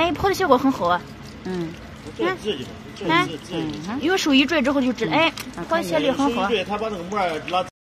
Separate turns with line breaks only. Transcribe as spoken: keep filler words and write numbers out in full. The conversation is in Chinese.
哎，泡的效果很好啊。嗯，
看，
哎，有手一拽之后就知道，哎，泡的效率很好。
他把那个膜拉。